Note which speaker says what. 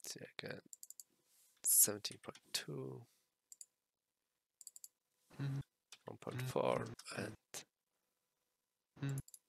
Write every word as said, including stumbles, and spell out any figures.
Speaker 1: see again. seventeen point two, one point four, and